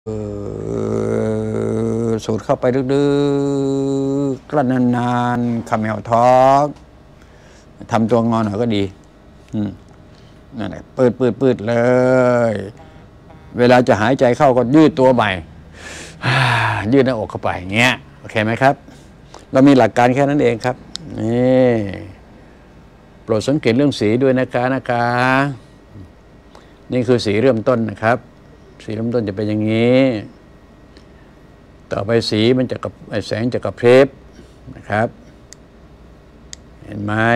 สูดเข้าไปลึกๆกลั้นนานๆคำแมวท้องทำตัวงอหน่อยก็ดีนั่นแหละปืดเลย เวลาจะหายใจเข้าก็ยืดตัวใหม่ยืดหน้าอกเข้าไปอย่างเงี้ยโอเคไหมครับเรามีหลักการแค่นั้นเองครับนี่โปรดสังเกตเรื่องสีด้วยนะคะนี่คือสีเริ่มต้นนะครับสีเริ่มต้นจะเป็นอย่างนี้ต่อไปสีมันจะกับแสงจะกระพริบนะครับเห็นไหม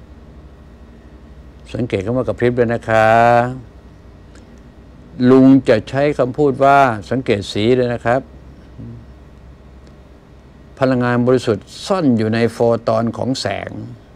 สังเกตคำว่ากระพริบด้วยนะคะลุงจะใช้คำพูดว่าสังเกตสีเลยนะครับพลังงานบริสุทธิ์ซ่อนอยู่ในโฟตอนของแสง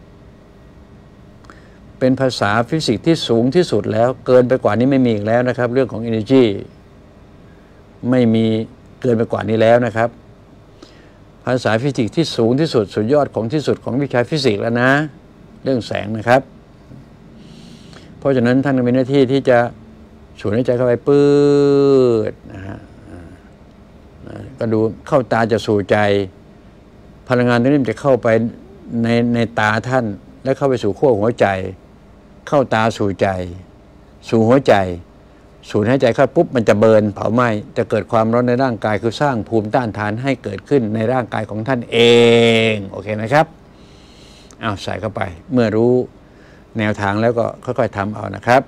เป็นภาษาฟิสิกส์ที่สูงที่สุดแล้วเกินไปกว่านี้ไม่มีอีกแล้วนะครับเรื่องของ energy ไม่มีเกินไปกว่านี้แล้วนะครับภาษาฟิสิกส์ที่สูงที่สุดสุดยอดของที่สุดของวิชาฟิสิกส์แล้วนะเรื่องแสงนะครับเพราะฉะนั้นท่านมีหน้าที่ที่จะสูดหายใจเข้าไปปื๊ดนะฮะก็ดูเข้าตาจะสู่ใจพลังงานตรงนี้มันจะเข้าไปในตาท่านและเข้าไปสู่ขั้วหัวใจเข้าตาสู่ใจสู่หัวใจสูดหายใจเข้าปุ๊บมันจะเบิร์นเผาไหม้จะเกิดความร้อนในร่างกายคือสร้างภูมิต้านทานให้เกิดขึ้นในร่างกายของท่านเองโอเคไหมครับเอาใส่เข้าไปเมื่อรู้แนวทางแล้วก็ค่อยๆทำเอานะครับ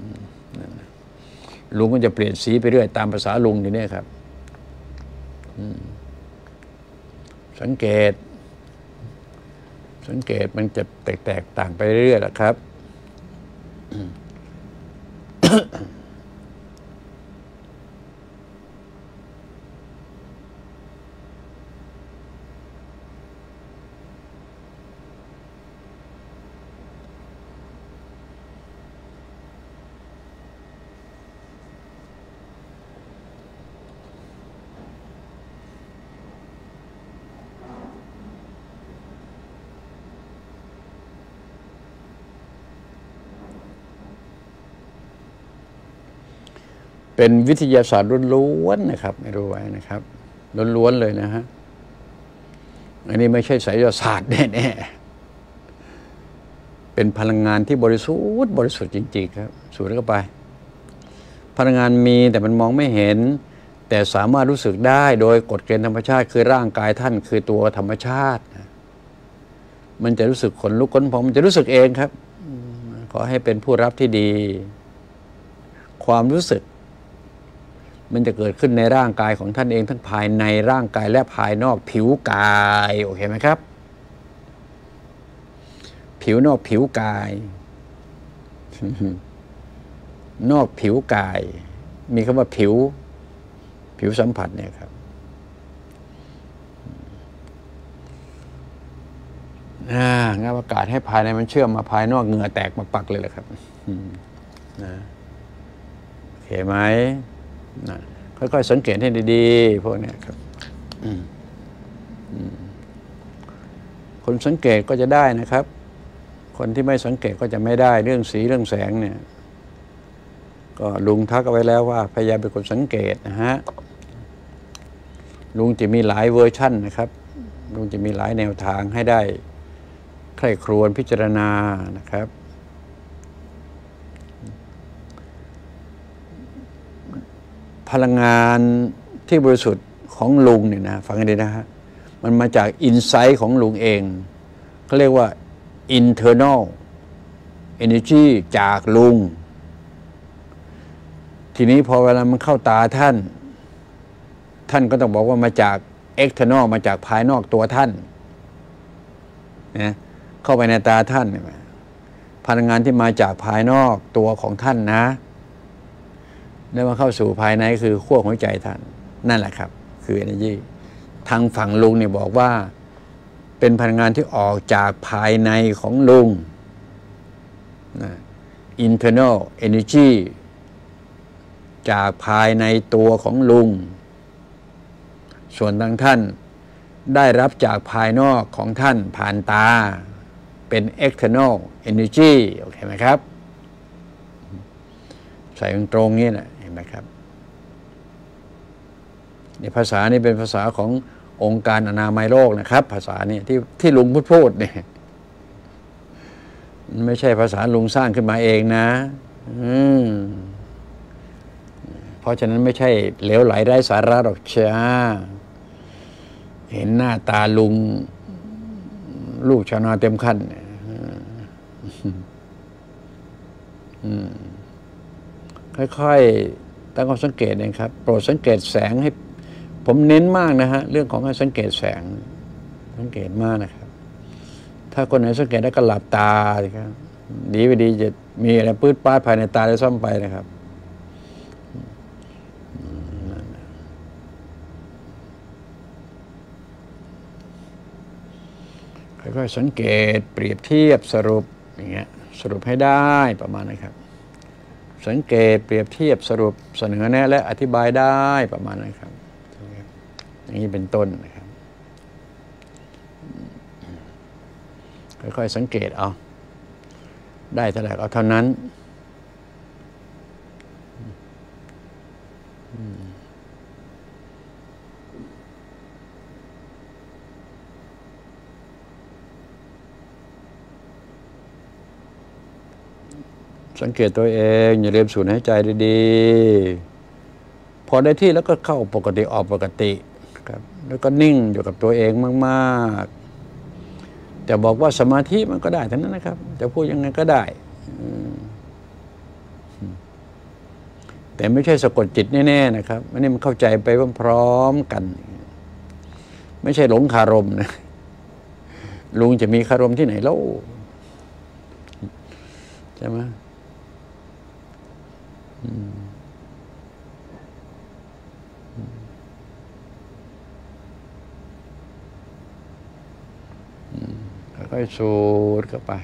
ลุงก็จะเปลี่ยนสีไปเรื่อยตามภาษาลุงอยู่เนี่ยครับสังเกตมันจะแตกต่างไปเรื่อยๆแหละครับเป็นวิทยาศาสตร์ล้วนๆนะครับไม่รู้ไว้นะครับล้วนๆเลยนะฮะอันนี้ไม่ใช่ไสยศาสตร์แน่ๆเป็นพลังงานที่บริสุทธิ์จริงๆครับสูดเข้าไปพลังงานมีแต่มันมองไม่เห็นแต่สามารถรู้สึกได้โดยกฎเกณฑ์ธรรมชาติคือร่างกายท่านคือตัวธรรมชาติมันจะรู้สึกขนลุกขนพองมันจะรู้สึกเองครับขอให้เป็นผู้รับที่ดีความรู้สึกมันจะเกิดขึ้นในร่างกายของท่านเองทั้งภายในร่างกายและภายนอกผิวกายโอเคไหมครับผิวนอกผิวกาย นอกผิวกายมีคำว่าผิวสัมผัสเนี่ยครับงับอากาศให้ภายในมันเชื่อมมาภายนอกเหงื่อแตกมาปักเลยแหละครับนะโอเคไหมนะค่อยๆสังเกตให้ดีๆพวกนี้ครับคนสังเกตก็จะได้นะครับคนที่ไม่สังเกตก็จะไม่ได้เรื่องสีเรื่องแสงเนี่ยก็ลุงทักเอาไว้แล้วว่าพยายามเป็นคนสังเกตนะฮะลุงจะมีหลายเวอร์ชั่นนะครับลุงจะมีหลายแนวทางให้ได้ใคร่ครวญพิจารณานะครับพลังงานที่บริสุทธิ์ของลุงเนี่ยนะฟังให้ดีนะฮะมันมาจากอินไซต์ของลุงเองเขาเรียกว่า internal energy จากลุงทีนี้พอเวลามันเข้าตาท่านก็ต้องบอกว่ามาจาก external มาจากภายนอกตัวท่านนะเข้าไปในตาท่านพลังงานที่มาจากภายนอกตัวของท่านนะได้มาเข้าสู่ภายในคือขั้วหัวใจท่านนั่นแหละครับคือ energy ทางฝั่งลุงเนี่ยบอกว่าเป็นพลังงานที่ออกจากภายในของลุงนะ internal energy จากภายในตัวของลุงส่วนทางท่านได้รับจากภายนอกของท่านผ่านตาเป็น external energy โอเคไหมครับใส่ตรงนี้นะเห็นไหมครับเนี่ยภาษานี่เป็นภาษาขององค์การอนามัยโลกนะครับ ภาษาเนี่ยที่ลุงพูดเนี่ยไม่ใช่ภาษาลุงสร้างขึ้นมาเองนะเพราะฉะนั้นไม่ใช่เหลวไหลไร้สาระหรอกจ้าเห็นหน้าตาลุงลูกชาวนาเต็มขั้นค่อยๆตั้งความสังเกตเองครับโปรดสังเกตแสงให้ผมเน้นมากนะฮะเรื่องของการสังเกตแสงสังเกตมากนะครับถ้าคนไหนสังเกตได้ก็หลับตาสิครับดีไปดีจะมีอะไรปื้ดป้าดภายในตาได้ซ่อมไปนะครับค่อยๆสังเกตเปรียบเทียบสรุปอย่างเงี้ยสรุปให้ได้ประมาณนะครับสังเกตเปรียบเทียบสรุปเสนอแนะและอธิบายได้ประมาณนะครับอย่างนี้เป็นต้นนะครับค่อยๆสังเกตเอาได้เท่าไหร่เอาเท่านั้นสังเกตตัวเองอย่าลืมสูดหายใจดีๆพอได้ที่แล้วก็เข้าปกติออกปกติครับแล้วก็นิ่งอยู่กับตัวเองมากๆแต่บอกว่าสมาธิมันก็ได้ทั้งนั้นนะครับจะพูดยังไงก็ได้แต่ไม่ใช่สะกดจิตแน่ๆนะครับอันนี้มันเข้าใจไปพร้อมๆกันไม่ใช่หลงคารมนะลุงจะมีคารมที่ไหนแล้วใช่ไหมค่อยๆสูดเข้าไป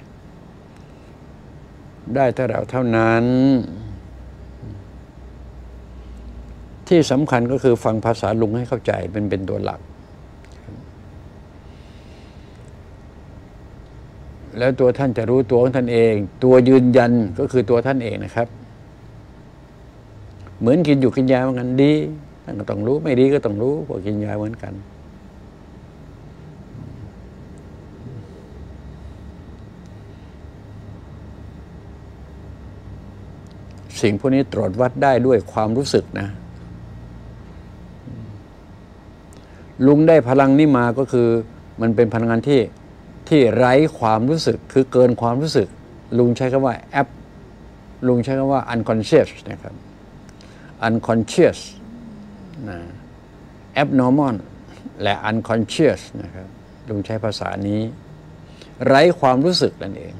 ได้เท่าไหร่เท่านั้นที่สำคัญก็คือฟังภาษาลุงให้เข้าใจเป็นตัวหลักแล้วตัวท่านจะรู้ตัวของท่านเองตัวยืนยันก็คือตัวท่านเองนะครับเหมือนกินอยู่กินยาเหมือนกันดีท่านก็ต้องรู้ไม่ดีก็ต้องรู้พวกกินยาเหมือนกันสิ่งพวกนี้ตรวจวัดได้ด้วยความรู้สึกนะลุงได้พลังนี้มาก็คือมันเป็นพลังงานที่ไร้ความรู้สึกคือเกินความรู้สึกลุงใช้คำว่าแอปลุงใช้คำว่า unconscious นะครับ unconscious นะ abnormal และ unconscious นะครับลุงใช้ภาษานี้ไร้ความรู้สึกนั่นเอง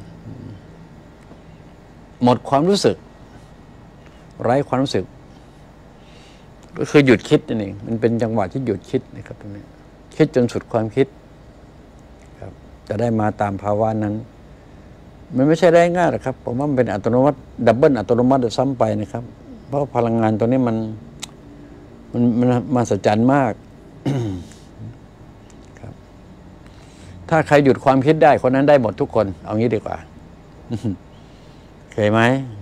หมดความรู้สึกไร้ความรู้สึกก็คือหยุดคิดนั่นเองมันเป็นจังหวะที่หยุดคิดนะครับตรงนี้คิดจนสุดความคิดครับจะได้มาตามภาวะนั้นมันไม่ใช่ได้ง่ายหรอกครับผมว่ามันเป็นอัตโนมัติดับเบิลอัตโนมัติซ้ำไปนะครับเพราะพลังงานตัวนี้มันมหัศจรรย์มากครับถ้าใครหยุดความคิดได้คนนั้นได้หมดทุกคนเอางี้ดีกว่าเคยไหม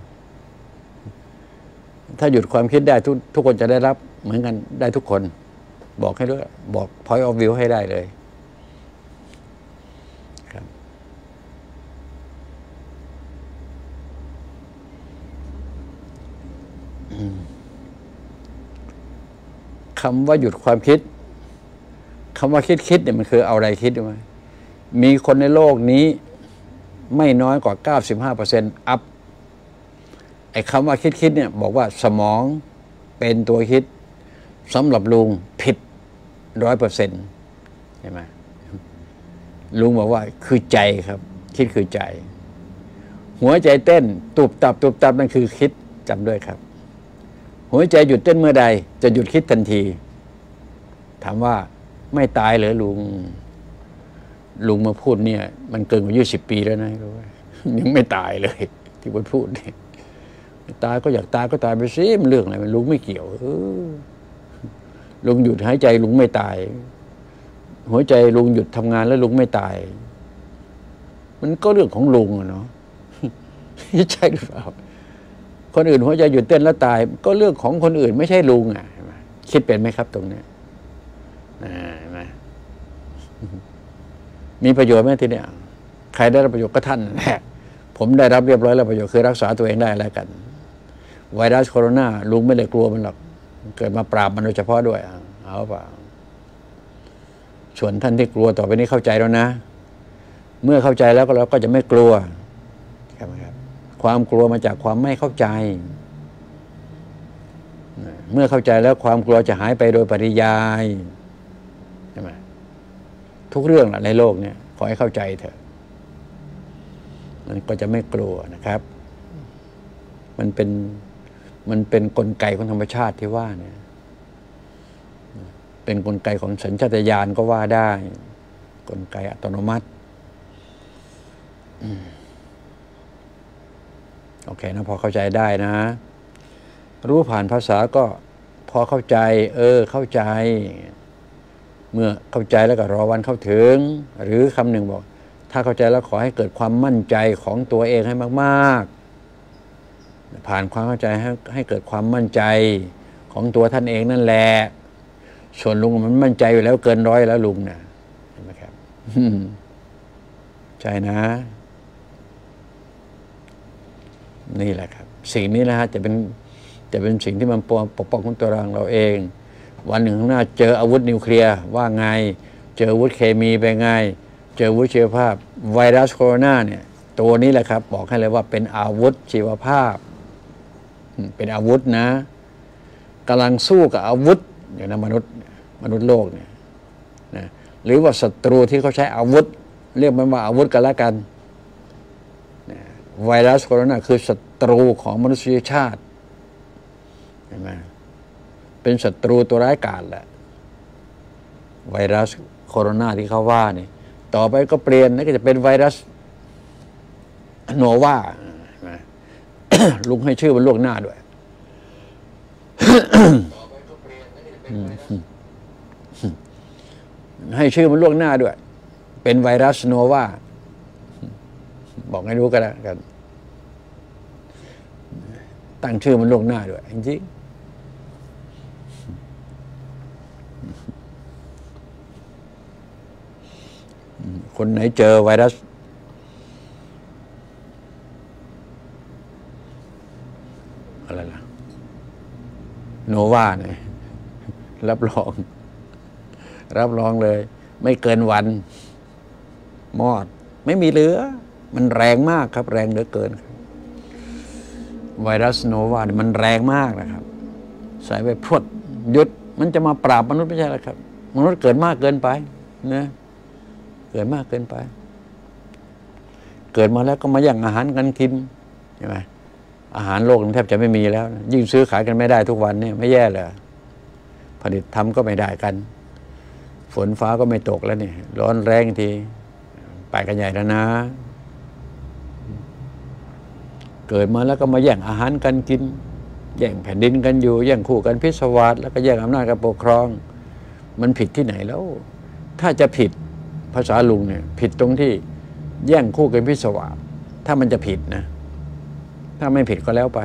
ถ้าหยุดความคิดได้ทุกคนจะได้รับเหมือนกันได้ทุกคนบอกให้ด้วยบอก point of view ให้ได้เลยครับคำว่าหยุดความคิดคำว่าคิดเนี่ยมันคือเอาอะไรคิดไหมมีคนในโลกนี้ไม่น้อยกว่า 95% อัพไอ้คำว่าคิดเนี่ยบอกว่าสมองเป็นตัวคิดสำหรับลุงผิด 100% ใช่ไหมลุงบอกว่าคือใจครับคิดคือใจหัวใจเต้นตุบตับนั่นคือคิดจำด้วยครับหัวใจหยุดเต้นเมื่อใดจะหยุดคิดทันทีถามว่าไม่ตายเหรอลุงมาพูดเนี่ยมันเกินกว่า20 ปีแล้วนะรู้ไหมยังไม่ตายเลยที่พูดเนี่ยตายก็อยากตายก็ตายไปสิมันเรื่องอะไรมันลุงไม่เกี่ยวลุงหยุดหายใจลุงไม่ตายหัวใจลุงหยุดทำงานแล้วลุงไม่ตายมันก็เรื่องของลุงอะเนาะใช่หรือเปล่าคนอื่นหัวใจหยุดเต้นแล้วตายก็เรื่องของคนอื่นไม่ใช่ลุงอ่ะคิดเป็นไหมครับตรงนี้เห็นไหมมีประโยชน์ไหมทีเนี้ยใครได้รับประโยชน์ก็ท่านแหละผมได้รับเรียบร้อยแล้วประโยชน์คือรักษาตัวเองได้แล้วกันไวรัสโคโรนาลุงไม่ได้กลัวมันหรอกเกิดมาปราบมันโดยเฉพาะด้วยเอาเปล่าส่วนท่านที่กลัวต่อไปนี้เข้าใจแล้วนะเมื่อเข้าใจแล้วเราก็จะไม่กลัวใช่ไหมครับความกลัวมาจากความไม่เข้าใจเมื่อเข้าใจแล้วความกลัวจะหายไปโดยปริยายใช่ไหมทุกเรื่องในโลกเนี่ยขอให้เข้าใจเถอะมันก็จะไม่กลัวนะครับมันเป็นกลไกของธรรมชาติที่ว่าเนี่ยเป็นกลไกของสัญชาตญาณก็ว่าได้กลไกอัตโนมัติโอเคนะพอเข้าใจได้นะรู้ผ่านภาษาก็พอเข้าใจเข้าใจเมื่อเข้าใจแล้วก็รอวันเข้าถึงหรือคำหนึ่งบอกถ้าเข้าใจแล้วขอให้เกิดความมั่นใจของตัวเองให้มากๆผ่านความเข้าใจให้เกิดความมั่นใจของตัวท่านเองนั่นแหละส่วนลุงมันมั่นใจอยู่แล้วเกิน100แล้วลุงนะเห็นไหมครับใช่นะนี่แหละครับสิ่งนี้นะฮะจะเป็นสิ่งที่มันปกป้องของตัวเราเองวันหนึ่งข้างหน้าเจออาวุธนิวเคลียร์ว่าไงเจออาวุธเคมีไปไงเจออาวุธชีวภาพไวรัสโคโรนาเนี่ยตัวนี้แหละครับบอกให้เลยว่าเป็นอาวุธชีวภาพเป็นอาวุธนะกำลังสู้กับอาวุธอย่างนั้นมนุษย์โลกเนี่ยนะหรือว่าศัตรูที่เขาใช้อาวุธเรียกมันว่าอาวุธกันแล้วกันไวรัสโคโรนาคือศัตรูของมนุษยชาติเห็นไหมเป็นศัตรูตัวร้ายกาจแหละไวรัสโคโรนาที่เขาว่านี่ต่อไปก็เปลี่ยนก็จะเป็นไวรัสโนวา ลุงให้ชื่อมันล่วงหน้าด้วย ให้ชื่อมันล่วงหน้าด้วยเป็นไวรัสโนวาบอกให้รู้กันแล้วกันตั้งชื่อมันล่วงหน้าด้วยจริงคนไหนเจอไวรัสอะไรล่ะโนวาเนี่ยรับรองเลยไม่เกินวันมอดไม่มีเหลือมันแรงมากครับแรงเหลือเกินไวรัสโนวาเนี่ยมันแรงมากนะครับใส่ไปพรวดหยุดมันจะมาปราบมนุษย์ไม่ใช่หรอครับมนุษย์เกิดมากเกินไปนะเกิดมากเกินไปเกิดมาแล้วก็มาแย่งอาหารกันกินใช่ไหมอาหารโลกแทบจะไม่มีแล้วยิ่งซื้อขายกันไม่ได้ทุกวันนี่ไม่แย่เลยผลิตทำก็ไม่ได้กันฝนฟ้าก็ไม่ตกแล้วนี่ร้อนแรงทีไปกันใหญ่แล้วนะเกิดมาแล้วก็มาแย่งอาหารกันกินแย่งแผ่นดินกันอยู่แย่งคู่กันพิศวาสแล้วก็แย่งอำนาจการปกครองมันผิดที่ไหนแล้วถ้าจะผิดภาษาลุงเนี่ยผิดตรงที่แย่งคู่กันพิศวาสถ้ามันจะผิดนะถ้าไม่ผิดก็แล้วไป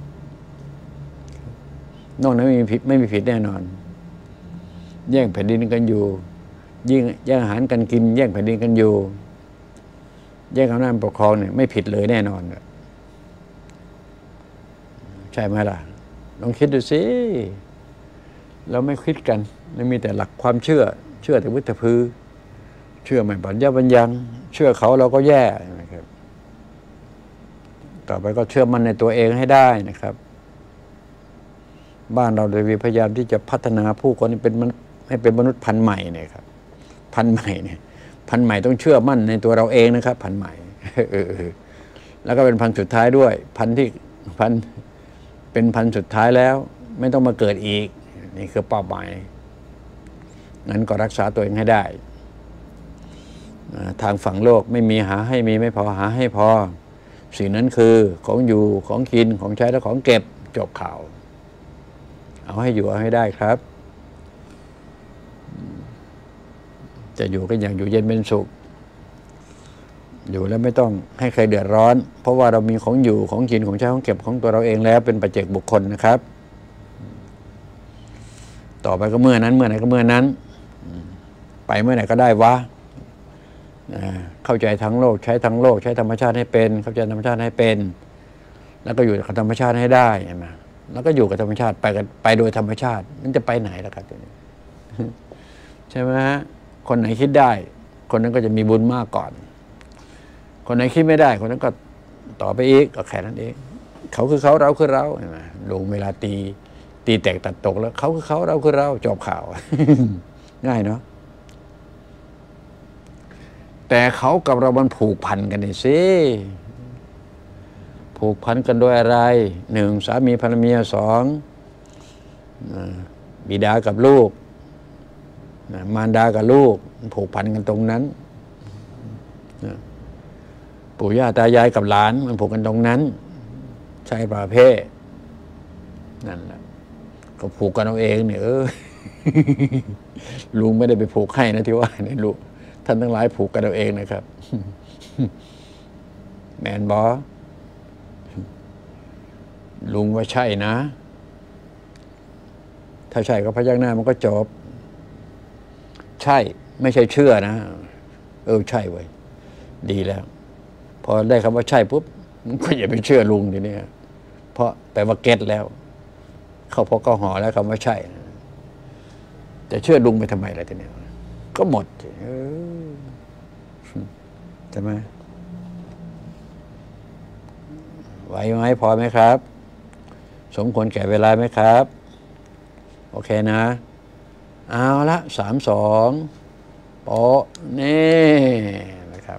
นอกนั้นไม่มีผิดแน่นอนแย่งแผ่นดินกันอยู่ยิ่งแย่งอาหารกันกินแย่งแผ่นดินกันอยู่แย่งอำนาจปกครองเนี่ยไม่ผิดเลยแน่นอนใช่ไหมล่ะลองคิดดูสิเราไม่คิดกันเรามีแต่หลักความเชื่อแต่วิตกพือเชื่อไม่ปัญญาบัญญังเชื่อเขาเราก็แย่นะครับต่อไปก็เชื่อมั่นในตัวเองให้ได้นะครับบ้านเราเลยพยายามที่จะพัฒนาผู้คนให้เป็นมนุษย์พันธุ์ใหม่เนี่ยครับพันธุ์ใหม่เนี่ยพันธุ์ใหม่ต้องเชื่อมั่นในตัวเราเองนะครับพันธุ์ใหม่แล้วก็เป็นพันธุ์สุดท้ายด้วยเป็นพันธุ์สุดท้ายแล้วไม่ต้องมาเกิดอีกนี่คือเป้าหมายงั้นก็รักษาตัวเองให้ได้ทางฝั่งโลกไม่มีหาให้มีไม่พอหาให้พอสิ่งนั้นคือของอยู่ของกินของใช้และของเก็บจบข่าวเอาให้อยู่เอาให้ได้ครับจะอยู่ก็อย่างอยู่เย็นเป็นสุขอยู่แล้วไม่ต้องให้ใครเดือดร้อนเพราะว่าเรามีของอยู่ของกินของใช้ของเก็บของตัวเราเองแล้วเป็นปัจเจกบุคคลนะครับต่อไปก็เมื่อนั้นเมื่อไหนก็เมื่อนั้นไปเมื่อไหร่ก็ได้วะเข้าใจทั้งโลกใช้ทั้งโลกใช้ธรรมชาติให้เป็นเข้าใจธรรมชาติให้เป็นแล้วก็อยู่กับธรรมชาติให้ได้ใช่ไหมแล้วก็อยู่กับธรรมชาติไปโดยธรรมชาติมันจะไปไหนล่ะครับใช่ไหมฮะคนไหนคิดได้คนนั้นก็จะมีบุญมากก่อนคนไหนคิดไม่ได้คนนั้นก็ต่อไปอีกก็แค่นั้นเองเขาคือเขาเราคือเราใช่ไหมลุงเวลาตีแตกตัดตกแล้วเขาคือเขาเราคือเราจบข่าว ง่ายเนาะแต่เขากับเรามันผูกพันกันนี่สิผูกพันกันโดยอะไรหนึ่งสามีภรรยาสองบิดากับลูกมารดากับลูกผูกพันกันตรงนั้นปู่ย่าตายายกับหลานมันผูกกันตรงนั้นใช่ประเภทนั่นแหละก็ผูกกันเอาเองเนี่ยลุงไม่ได้ไปผูกให้นะที่ว่าเนี่ยลูกท่านทั้งหลายผูกกันเอาเองนะครับแมนบอลุงว่าใช่นะถ้าใช่ก็พยักหน้ามันก็จบใช่ไม่ใช่เชื่อนะใช่เว้ยดีแล้วพอได้คำว่าใช่ปุ๊บก็อย่าไปเชื่อลุงทีนี้เพราะแปลว่าเก็ตแล้วเขาพอก็ห่อแล้วคำว่าใช่แต่เชื่อลุงไปทำไมล่ะทีนี้ก็หมดใช่ไหมไหวไหมพอไหมครับสมควรแก่เวลาไหมครับโอเคนะเอาละ3-2โป๊ะนี่นะครับ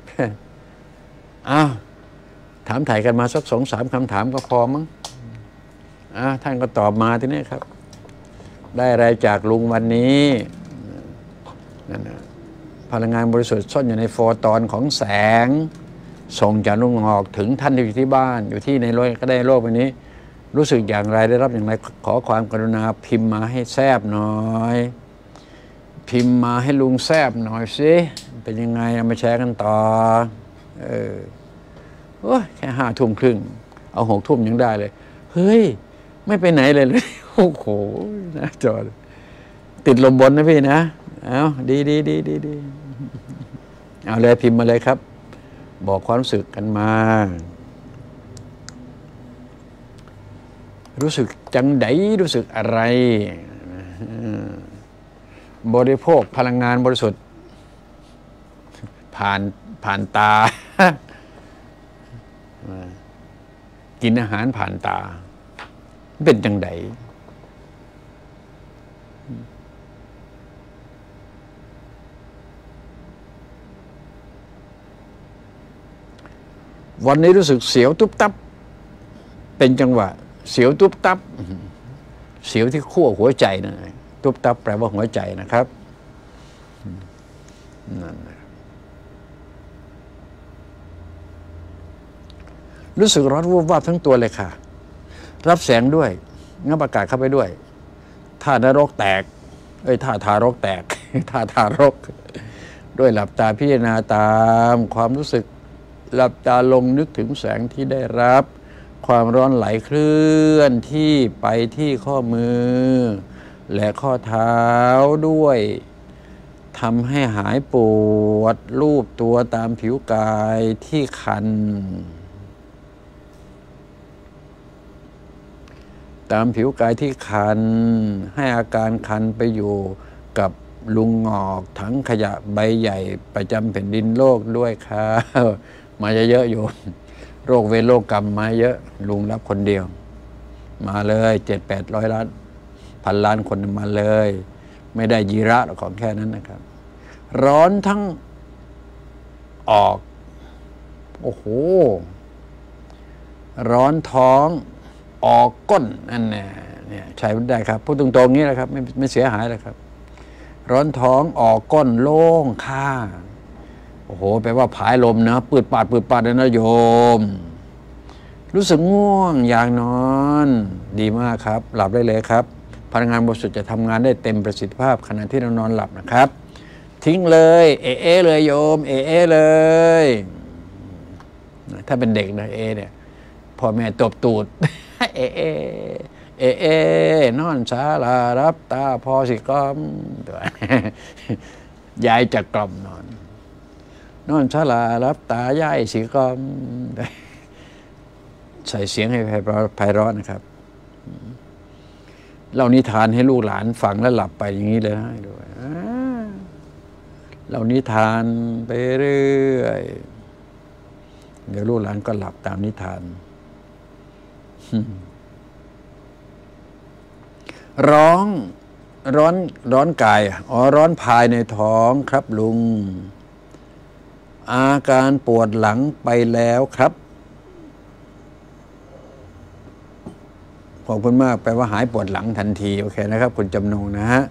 ถามถ่ายกันมาสัก2-3คำถามก็พอมั้งท่านก็ตอบมาทีนี้ครับได้อะไรจากลุงวันนี้นั่นนะพลังงานบริสุทธิ์ซ่อนอยู่ในโฟตอนของแสงส่งจากลุงออกถึงท่านที่อยู่ที่บ้านอยู่ที่ในโลกก็ได้โลกวันนี้รู้สึกอย่างไรได้รับอย่างไรขอความกรุณาพิมพ์มาให้แซบหน่อยพิมพ์มาให้ลุงแซบหน่อยสิเป็นยังไงเอามาแชร์กันต่อแค่5:30เอา6 ทุ่มยังได้เลยเฮ้ยไม่ไปไหนเลยโอ้โหนะจอติดลมบนนะพี่นะเอาดีเอาเลยพิมพ์มาเลยครับบอกความรู้สึกกันมารู้สึกจังไดรู้สึกอะไรบริโภคพลังงานบริสุทธิ์ผ่านตา กินอาหารผ่านตาเป็นจังไดวันนี้รู้สึกเสียวตุ๊บตับเป็นจังหวะเสียวตุ๊บตับเสียวที่ขั้วหัวใจนะตุ๊บตับแปลว่าหัวใจนะครับนั่นรู้สึกร้อนวูบวาบทั้งตัวเลยค่ะรับแสงด้วยงับอากาศเข้าไปด้วยท่านรกแตกท่าทารกแตกท่าทารกด้วยหลับตาพิจารณาตามความรู้สึกหลับตาลงนึกถึงแสงที่ได้รับความร้อนไหลเคลื่อนที่ไปที่ข้อมือและข้อเท้าด้วยทำให้หายปวดลูบตัวตามผิวกายที่คันตามผิวกายที่คันให้อาการคันไปอยู่กับลุงงอกถังขยะใบใหญ่ประจำแผ่นดินโลกด้วยค่ะมาเยอะๆอยู่โรคเวรโรคกรรมมาเยอะลุงรับคนเดียวมาเลย700-800 ล้าน1,000 ล้านคนมาเลยไม่ได้ยีระของแค่นั้นนะครับร้อนทั้งออกโอ้โหร้อนท้องออกก้นนั่นเนี่ยใช้ได้ครับพูดตรงๆนี้แหละครับไม่เสียหายเลยครับร้อนท้องออกก้นโล่งข้างโอ้โหแปลว่าผายลมนะปืดปาดเลยนะโยมรู้สึกง่วงอยากนอนดีมากครับหลับได้เลยครับพลังงานบริสุทธิ์จะทำงานได้เต็มประสิทธิภาพขณะที่เรานอนหลับนะครับทิ้งเลยเลยโยมเลยถ้าเป็นเด็กนะเนี่ยพ่อแม่ตบตูดนอนศาลารับตาพอสิกอมยายจะกล่อมนอนชลารับตายายสีกล่อมใส่เสียงให้ไพเราะนะครับเล่านิทานให้ลูกหลานฟังแล้วหลับไปอย่างนี้เลยให้ด้วยเล่านิทานไปเรื่อยเดี๋ยวลูกหลานก็หลับตามนิทานร้อนกายร้อนภายในท้องครับลุงอาการปวดหลังไปแล้วครับขอบคุณมากแปลว่าหายปวดหลังทันทีโอเคนะครับคุณจำนงนะฮะ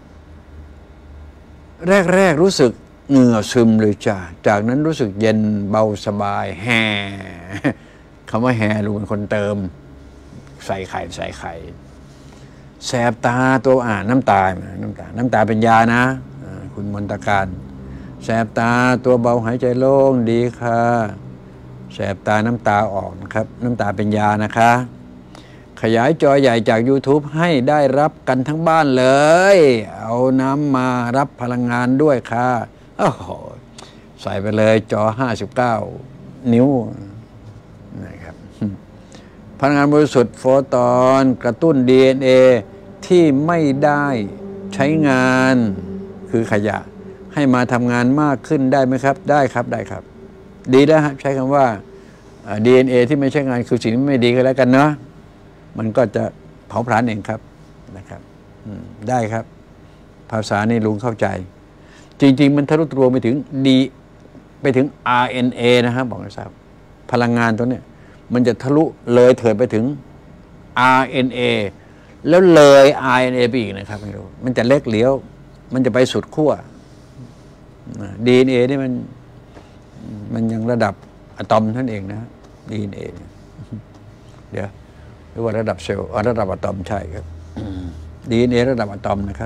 แรกรู้สึกเหงื่อซึมเลยจ้ะจากนั้นรู้สึกเย็นเบาสบายแห่คำว่าแห่ลุงเป็นคนเติมใส่ไข่แสบตาตัวน้ำตาเป็นยานะคุณมนตการแสบตาตัวเบาหายใจโล่งดีค่ะแสบตาน้ำตาออกนะครับน้ำตาเป็นยานะคะขยายจอใหญ่จาก YouTube ให้ได้รับกันทั้งบ้านเลยเอาน้ำมารับพลังงานด้วยค่ะโอ้โหใส่ไปเลยจอ59 นิ้วนะครับพลังงานบริสุทธิ์โฟตอนกระตุ้น DNA ที่ไม่ได้ใช้งานคือขยะให้มาทำงานมากขึ้นได้ไหมครับได้ครับดีแล้วครับใช้คำว่า DNA ที่ไม่ใช้งานคือสิ่งที่ไม่ดีก็แล้วกันเนาะมันก็จะเผาผลาญเองครับนะครับได้ครับภาษานี่ลุงเข้าใจจริงๆมันทะลุทะลวงไปถึงไปถึง RNA นะครับบอกให้ทราบพลังงานตัวเนี้ยมันจะทะลุเลยเถิดไปถึง RNA แล้วเลย RNA ไปอีกนะครับไม่รู้มันจะเล็กเหลียวมันจะไปสุดขั้ว DNA นี่มันยังระดับอะตอมนั่นเองนะ DNA เนี่ยเดี๋ยวหรือว่าระดับเซลล์ระดับอะตอมใช่ครับ DNA ระดับอะตอมนะครับ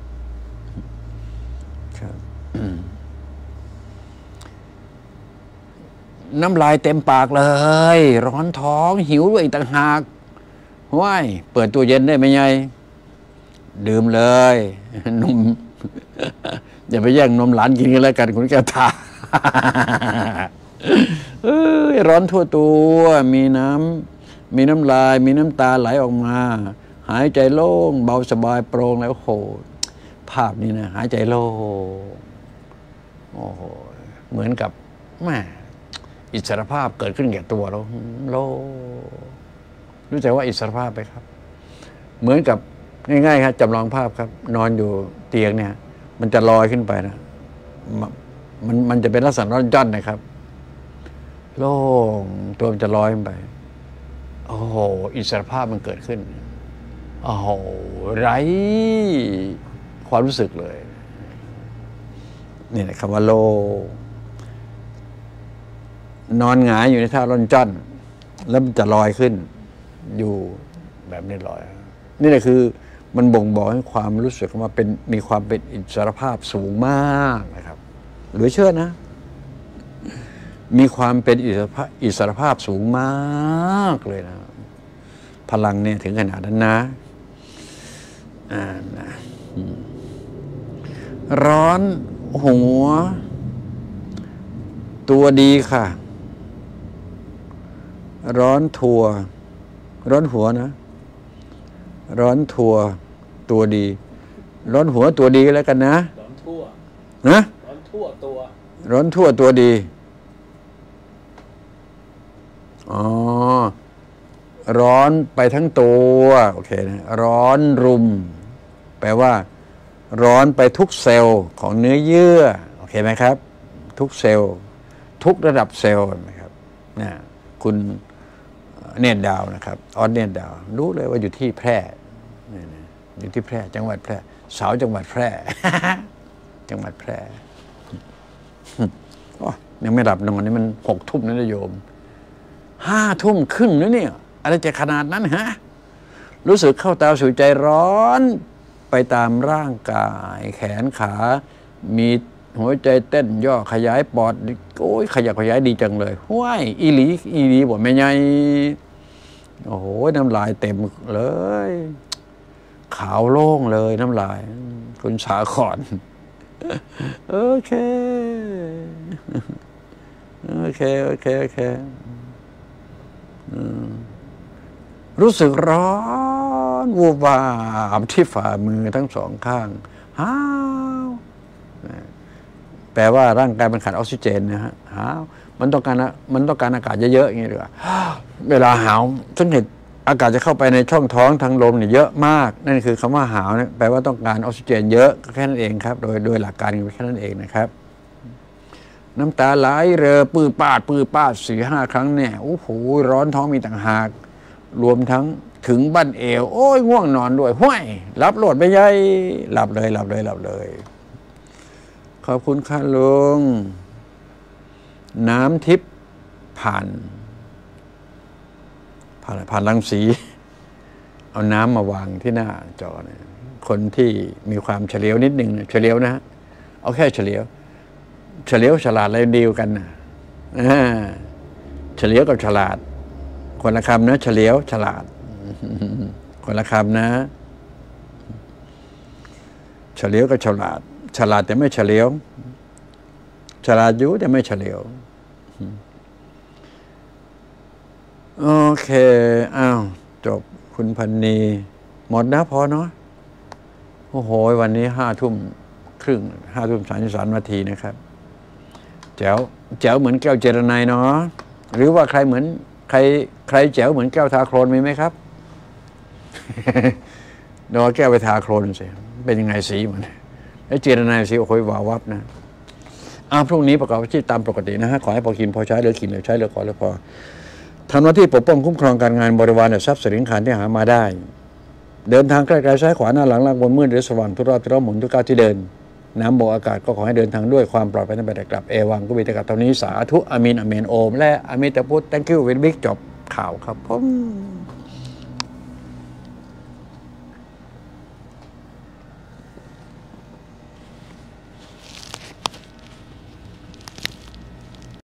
น้ำลายเต็มปากเลยร้อนท้องหิวด้วยต่างหากว้ายเปิดตู้เย็นได้ไหมไงดื่มเลยนมอย่าไปแย่งนมหลานกินกันแล้วกันคุณแก้วตาร้อนทั่วตัวมีน้ำลายมีน้ำตาไหลออกมาหายใจโล่งเบาสบายโปร่งแล้วโหภาพนี้นะหายใจโล่งโอ้โหเหมือนกับแม่อิสรภาพเกิดขึ้นแก่ตัวเราโล่รู้ใจว่าอิสรภาพไปครับเหมือนกับง่ายๆครับจำลองภาพครับนอนอยู่เตียงเนี่ยมันจะลอยขึ้นไปนะมันจะเป็นลักษณะร่อนจ้อนนะครับโล่งตัวมันจะลอยขึ้นไปโอ้โหอิสรภาพมันเกิดขึ้นโอ้โหไร้ความรู้สึกเลยนี่แหละคำว่าโล่นอนหงายอยู่ในท่าร่อนจ้อนแล้วมันจะลอยขึ้นอยู่แบบนี้ลอยนี่แหละคือมันบ่งบอกให้ความรู้สึกว่ามีความเป็นอิสรภาพสูงมากนะครับหรือเชื่อนะมีความเป็นอิสรภาพสูงมากเลยนะพลังเนี่ยถึงขนาดนั้นนะร้อนหัวตัวดีค่ะร้อนหัวนะร้อนทัวตัวดีร้อนหัวตัวดีก็แล้วกันนะร้อนทั่วนะร้อนทั่วตัวดีร้อนไปทั้งตัวโอเคนะร้อนรุมแปลว่าร้อนไปทุกเซลล์ของเนื้อเยื่อโอเคไหมครับทุกเซลล์ทุกระดับเซลล์นะครับนะคุณเนตรดาวนะครับเนตรดาวรู้เลยว่าอยู่ที่แพร่อยู่ที่แพร่จังหวัดแพร่สาวจังหวัดแพร่จังหวัดแพร่ยังไม่หลับนอนนี่มัน6 ทุ่มนะโยม5 ทุ่มครึ่งนะเนี่ยอะไรจะขนาดนั้นฮะรู้สึกเข้าตาสู่ใจร้อนไปตามร่างกายแขนขามีหัวใจเต้นย่อขยายปอดโอ้ยขยายดีจังเลยห้วยอีหลีบอกแม่ใหญ่โอ้โหน้ำลายเต็มเลยขาวโล่งเลยน้ำลายคุณสาขอนโอเคโอเคโอเคโอเครู้สึกร้อนวูบวาบที่ฝ่ามือทั้งสองข้างฮ้าวแปลว่าร่างกายมันขาดออกซิเจนนะฮะฮ้าวมันต้องการอากาศเยอะๆอย่างนี้ดีกว่าเวลาหาวสังเกตอากาศจะเข้าไปในช่องท้องทางลมเนี่ยเยอะมากนั่นคือคำว่าหาวเนี่ยแปลว่าต้องการออกซิเจนเยอะแค่นั้นเองครับโดยหลักการแค่นั้นเองนะครับน้ำตาไหลเรือปื้อป้าด 4-5 ครั้งเนี่ยโอ้โหร้อนท้องมีต่างหากรวมทั้งถึงบั้นเอวโอ้ยง่วงนอนด้วยห้วยรับโหลดไม่ใช่หลับเลยขอบคุณค่ะลุงน้ำทิพย์ผ่านรังสีเอาน้ำมาวางที่หน้าจอเนี่ยคนที่มีความเฉลียวนิดนึงเฉลียวนะเอาแค่เฉลียวฉลาดอะไรเดียวกันนะเฉลียวกับฉลาดคนละคำนะเฉลียวฉลาดคนละคำนะเฉลียวกับฉลาดแต่ไม่เฉลียวฉลาดอยู่แต่ไม่เฉลียวโอเคอ้าวจบคุณพันนีหมดนะพอเนาะโอ้โหวันนี้5 ทุ่มครึ่ง5 ทุ่ม 33 นาทีนะครับแจ๋วเหมือนแก้วเจรไนเนาะหรือว่าใครเหมือนใครแจ๋วเหมือนแก้วทาโครนมีไหมครับเดี๋ยวแก้วไปทาโครนสิเป็นยังไงสีมันแล้วเจรไนสีโอ้โหวาวับนะพรุ่งนี้ประกอบอาชีพตามปกตินะฮะขอให้พอกินพอใช้เหลือกินเหลือใช้เหลือขอเหลือพอทำหน้าที่ปกป้องคุ้มครองการงานบริวารและทรัพย์สินขันที่หามาได้เดินทางใกล้ๆซ้ายขวาหน้าหลังล่างบนมืดหรือสว่างทุกรอบหมุนทุกก้าวที่เดินน้ำบกอากาศก็ขอให้เดินทางด้วยความปลอดภัยทั้งไปแต่กลับเอวังก็มีแต่กับตอนนี้สาธุอามีนอาเมนโอมและอามิตาพุทธ thank you เวนบิ๊กจบข่าวครับผม